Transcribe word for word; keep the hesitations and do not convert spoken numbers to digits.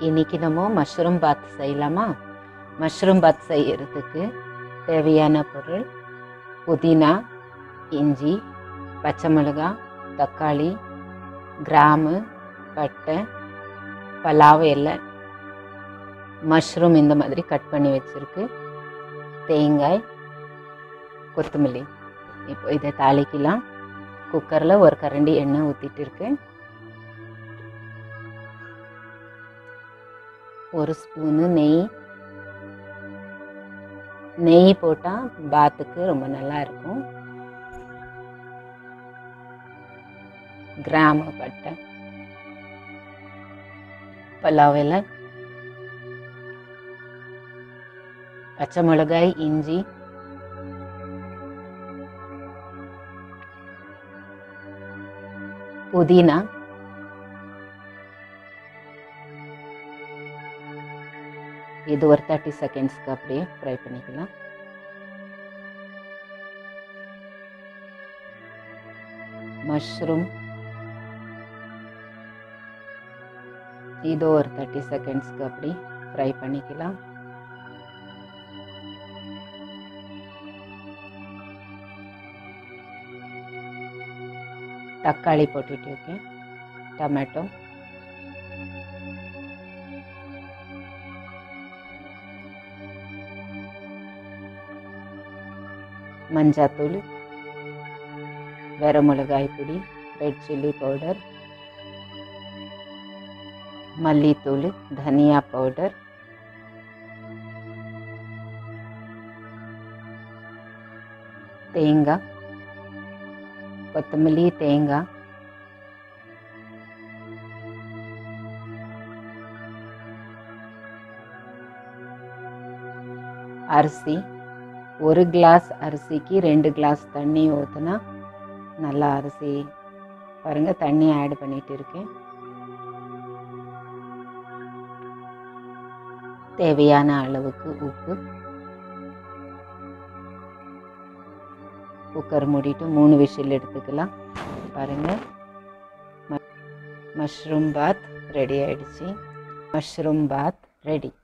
இன்றைக்கி நம்ம மஷ்ரூம் பாத் செய்யலாமா? மஷ்ரூம் பாத் செய்கிறதுக்கு தேவையான பொருள் புதினா, இஞ்சி, பச்சை மிளகாய், தக்காளி, கிராம்பு, பட்டை, பலாவ் இலை, மஷ்ரூம் இந்த மாதிரி கட் பண்ணி வச்சுருக்கு, தேங்காய், கொத்தமல்லி. இப்போ இதை தாளிக்கலாம். குக்கரில் ஒரு கரண்டி எண்ணெய் ஊற்றிட்டு இருக்கு. ஒரு ஸ்பூனு நெய் நெய் போட்டால் பாத்துக்கு ரொம்ப நல்லா இருக்கும். கிராம்பு, பட்டை, பலாவ் இலை, பச்சை மிளகாய், இஞ்சி, புதினா, இது ஒரு தேர்ட்டி செகண்ட்ஸ்க்கு அப்படியே ஃப்ரை பண்ணிக்கலாம். மஷ்ரூம் இது ஒரு தேர்ட்டி செகண்ட்ஸ்க்கு அப்படி ஃப்ரை பண்ணிக்கலாம். தக்காளி போட்டுட்டு இருக்கேன், டொமேட்டோ, மஞ்சத்தூள், வரமிளகாய் பொடி, ரெட் சில்லி பவுடர், மல்லித்தூள், தனியா பவுடர், தேங்காய், கொத்தமல்லி, தேங்காய், அரிசி. ஒரு கிளாஸ் அரிசிக்கு ரெண்டு கிளாஸ் தண்ணி ஊற்றினா நல்லா அரிசி. பாருங்கள், தண்ணி ஆட் பண்ணிட்டு இருக்கேன். தேவையான அளவுக்கு உப்பு. குக்கர் மூடிட்டு மூணு விசில் எடுத்துக்கலாம். பாருங்கள், மஷ்ரூம் பாத் ரெடி ஆயிடுச்சு. Mushroom bath ready.